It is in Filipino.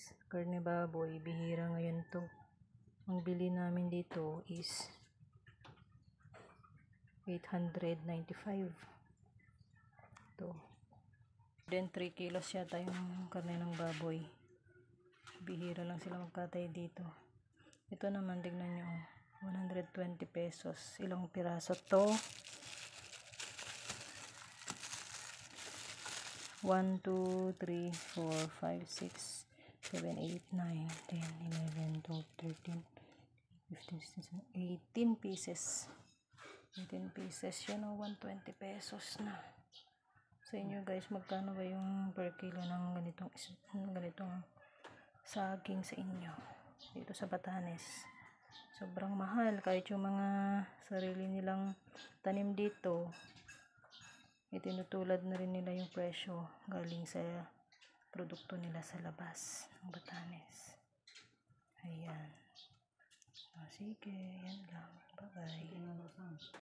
guys, karne baboy, bihira ngayon to. Ang bili namin dito is 895. To. Then 3 kilos yata yung karne ng baboy. Bihira lang sila magkatay dito. Ito naman, tignan nyo, 120 pesos. Ilang piraso to? 1, 2, 3, 4, 5, 6, 7, 8, 9, 10, 11, 12, 13, 15, 16, 18 pieces. 18 pieces. Yan o, 120 pesos na. Sa inyo guys, magkano ba yung per kilo ng ganitong saging sa inyo? Dito sa Batanes. Sobrang mahal. Kahit yung mga sarili nilang tanim dito, itinutulad na rin nila yung presyo galing sa produkto nila sa labas ng Batanes. Ayan. Sige, yan lang. Bye-bye.